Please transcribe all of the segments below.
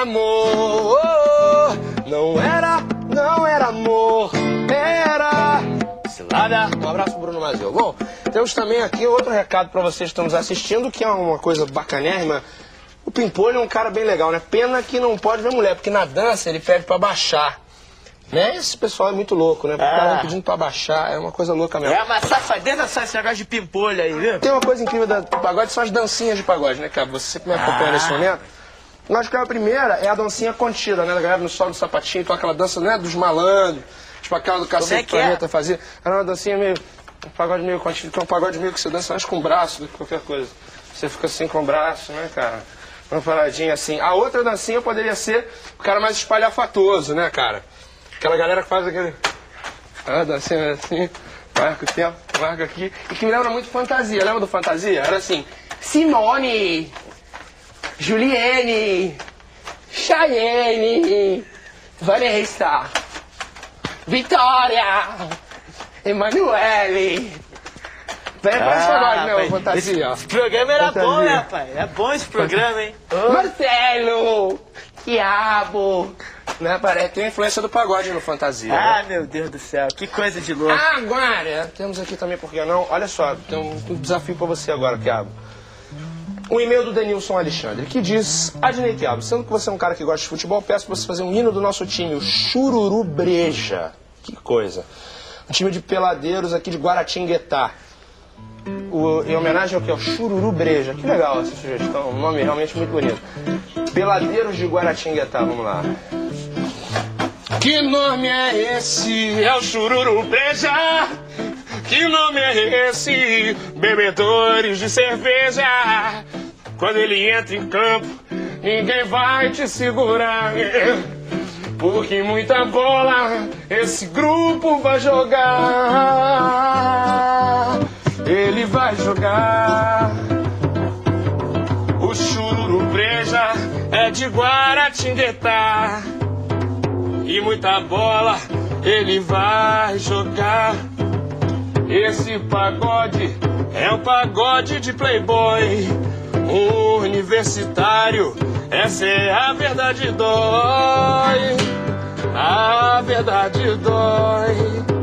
amor. Não era amor, era cilada. Um abraço pro Bruno Mazeu. Bom, temos também aqui outro recado pra vocês que estão nos assistindo, que é uma coisa bacanérrima. O Pimpolho é um cara bem legal, né? Pena que não pode ver mulher, porque na dança ele pede pra baixar. Né? Esse pessoal é muito louco, né? O cara pedindo pra baixar, é uma coisa louca mesmo. É uma safadeza só esse negócio de pimpolho aí, viu? Tem uma coisa incrível do pagode, são as dancinhas de pagode, né, cara? Você que me acompanha nesse momento. Eu acho que a primeira é a dancinha contida, né? Da galera no sol do sapatinho, então aquela dança, né, dos malandros. Tipo aquela do Cacete Planeta fazia. Era uma dancinha meio, um pagode meio contido, que é um pagode meio que você dança mais com o braço do que qualquer coisa. Você fica assim com o braço, né, cara? Uma paradinha assim. A outra dancinha poderia ser o cara mais espalhafatoso, né, cara? Aquela galera que faz aquele... Ah, dancinha assim, marca o tempo, marca aqui. E que me lembra muito Fantasia. Lembra do Fantasia? Era assim... Simone, Juliane, Chayenne, Vanessa, Vitória, Emanuele. Parece pagode, né, Fantasia? Esse programa era bom, né, rapaz? É bom esse programa, hein? Marcelo, Quiabo. Né, parece, tem a influência do pagode no Fantasia. Ah, né? meu Deus do céu, que coisa de louco. Agora, temos aqui também, por que não? Olha só, tem um desafio pra você agora, Quiabo. Um e-mail do Denilson Alexandre, que diz: Adnei Quiabo, sendo que você é um cara que gosta de futebol, peço pra você fazer um hino do nosso time, o Chururu Breja. Que coisa. Um time de peladeiros aqui de Guaratinguetá. Em homenagem ao que? Ao Chururu Breja. Que legal essa sugestão, um nome realmente muito bonito. Peladeiros de Guaratinguetá, vamos lá. Que nome é esse? É o Chururu Breja. Que nome é esse? Bebedores de cerveja. Quando ele entra em campo, ninguém vai te segurar. Porque muita bola esse grupo vai jogar. Ele vai jogar. O Chururu Breja é de Guaratinguetá. E muita bola ele vai jogar. Esse pagode é um pagode de playboy, universitário, essa é a verdade dói, a verdade dói.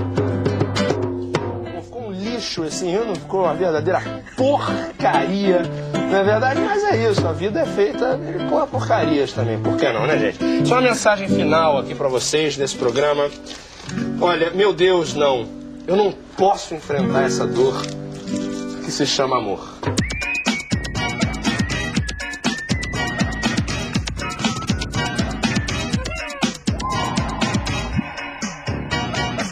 Ficou um lixo esse hino, ficou uma verdadeira porcaria, não é verdade? Mas é isso, a vida é feita de porcarias também, por que não, né, gente? Só uma mensagem final aqui pra vocês desse programa. Olha, meu Deus, não. Eu não posso enfrentar essa dor que se chama amor.